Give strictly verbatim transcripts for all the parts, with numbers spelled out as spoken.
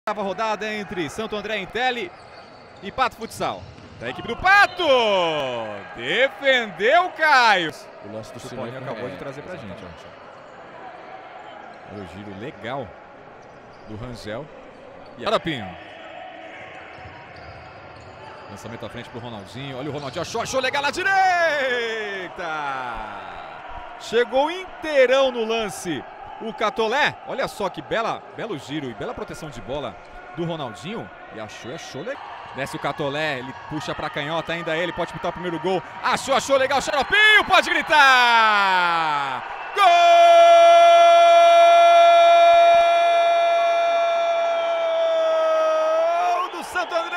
A rodada entre Santo André Intelli e Pato Futsal. Da equipe do Pato! Defendeu Caio! O lance do Paulinho acabou é, de trazer pra gente. Olha o giro legal do Rangel. E Xaropinho. Lançamento à frente pro Ronaldinho. Olha o Ronaldinho, achou, achou legal na direita! Chegou inteirão no lance o Catolé. Olha só que bela, belo giro e bela proteção de bola do Ronaldinho. E achou, achou legal. Desce o Catolé, ele puxa pra canhota, ainda ele pode pintar o primeiro gol. Achou, achou legal, Xaropinho, pode gritar! Gol do Santo André!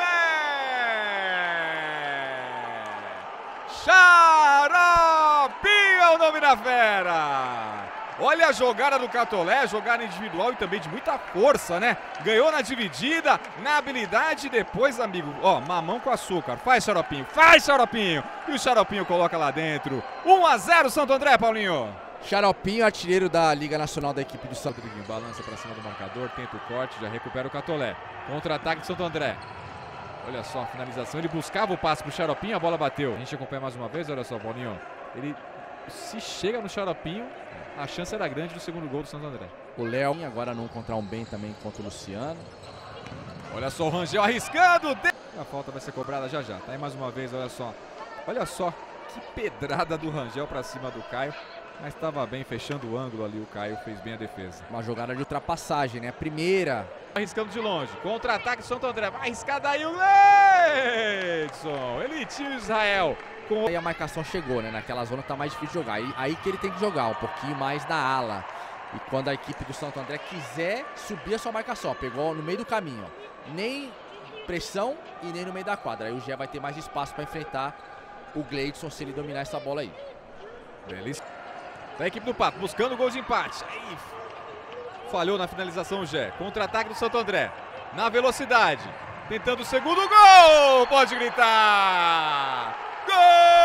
Xaropinho é o nome da fera! Olha a jogada do Catolé, jogada individual e também de muita força, né? Ganhou na dividida, na habilidade e depois, amigo, ó, mamão com açúcar. Faz, Xaropinho, faz, Xaropinho! E o Xaropinho coloca lá dentro. um a zero Santo André, Paulinho. Xaropinho, artilheiro da Liga Nacional da equipe do Santo André. Balança pra cima do marcador, tenta o corte, já recupera o Catolé. Contra-ataque de Santo André. Olha só a finalização, ele buscava o passe pro Xaropinho, a bola bateu. A gente acompanha mais uma vez, olha só, Paulinho. Ele se chega no Xaropinho, a chance era grande do segundo gol do Santo André. O Léo agora não encontrar um bem também contra o Luciano. Olha só o Rangel arriscando. A falta vai ser cobrada já já. Tá aí mais uma vez, olha só. Olha só que pedrada do Rangel pra cima do Caio. Mas estava bem, fechando o ângulo ali, o Caio fez bem a defesa. Uma jogada de ultrapassagem, né? A primeira. Arriscando de longe. Contra-ataque do Santo André. Vai arriscar daí o Leidson. Ele tira o Israel. Com... Aí a marcação chegou, né? Naquela zona tá mais difícil de jogar. Aí, aí que ele tem que jogar, um pouquinho mais na ala. E quando a equipe do Santo André quiser subir a sua marcação, ó, pegou no meio do caminho, ó. Nem pressão e nem no meio da quadra. Aí o Gé vai ter mais espaço para enfrentar o Gleidson se ele dominar essa bola aí. Belíssimo. Da equipe do Pato, buscando o gol de empate. Aí, falhou na finalização o Gé. Contra-ataque do Santo André. Na velocidade. Tentando o segundo gol. Pode gritar. Gol!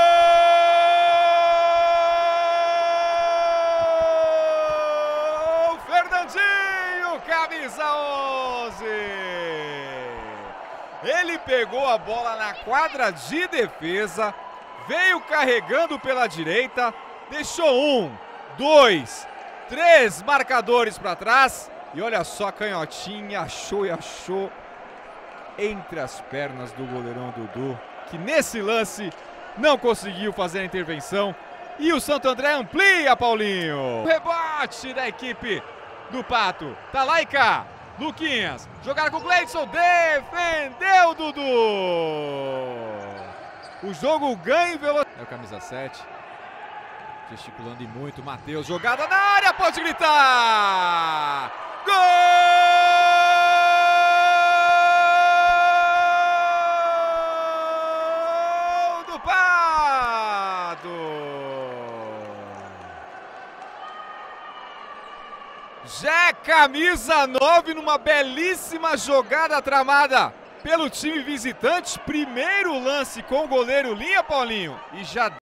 Fernandinho, camisa onze. Ele pegou a bola na quadra de defesa. Veio carregando pela direita. Deixou um, dois, três marcadores para trás. E olha só a canhotinha, achou e achou entre as pernas do goleirão Dudu, que nesse lance não conseguiu fazer a intervenção. E o Santo André amplia, Paulinho. Rebote da equipe do Pato. Tá lá e cá. Luquinhas, jogaram com o Gleidson, defendeu Dudu. O jogo ganha em velocidade. É o camisa sete. Gesticulando e muito, Matheus, jogada na área, pode gritar! Gol do Pato! Jé, camisa nove, numa belíssima jogada tramada pelo time visitante. Primeiro lance com o goleiro Linha, Paulinho, e já